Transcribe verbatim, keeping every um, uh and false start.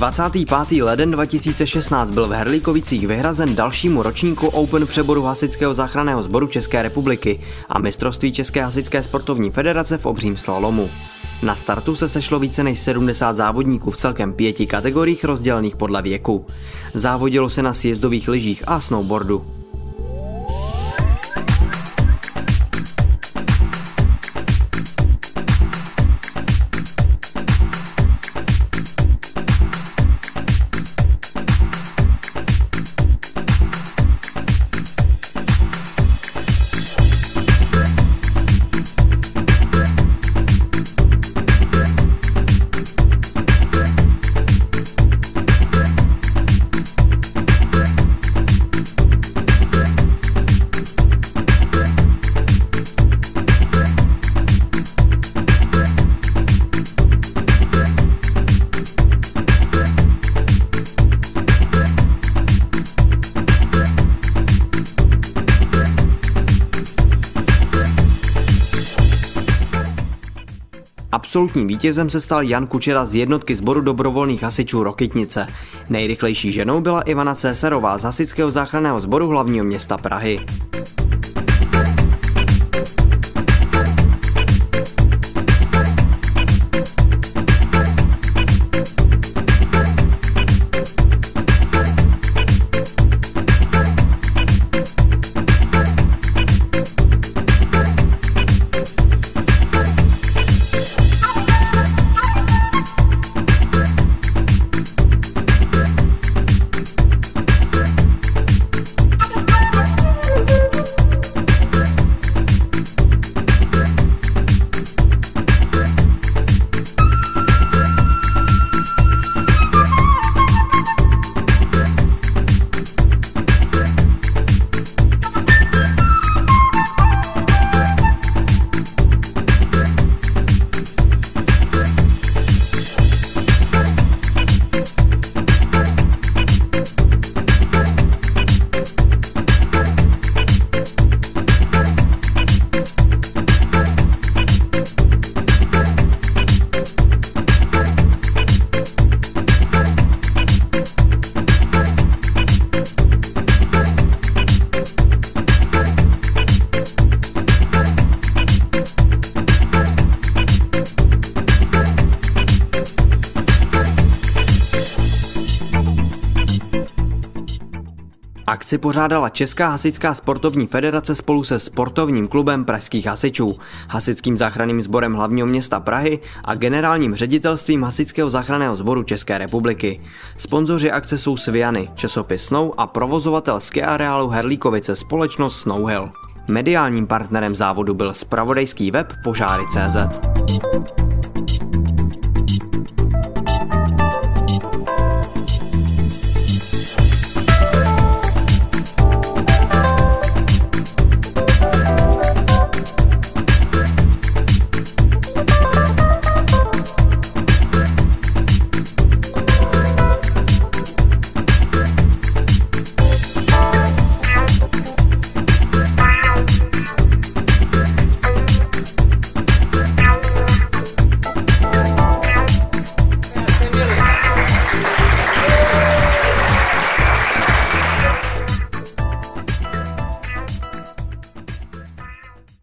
dvacátý pátý leden dva tisíce šestnáct byl v Herlíkovicích vyhrazen dalšímu ročníku Open přeboru Hasičského záchranného sboru České republiky a mistrovství České hasičské sportovní federace v obřím slalomu. Na startu se sešlo více než sedmdesát závodníků v celkem pěti kategoriích rozdělených podle věku. Závodilo se na sjezdových lyžích a snowboardu. Absolutním vítězem se stal Jan Kučera z jednotky sboru dobrovolných hasičů Rokytnice. Nejrychlejší ženou byla Ivana Césarová z Hasičského záchranného sboru hlavního města Prahy. Akci pořádala Česká hasičská sportovní federace spolu se sportovním klubem pražských hasičů, Hasičským záchranným sborem hlavního města Prahy a generálním ředitelstvím Hasičského záchranného sboru České republiky. Sponzoři akce jsou Sviany, časopis Snow a provozovatel ski areálu Herlíkovice společnost Snowhill. Mediálním partnerem závodu byl zpravodajský web Požáry tečka cé zet.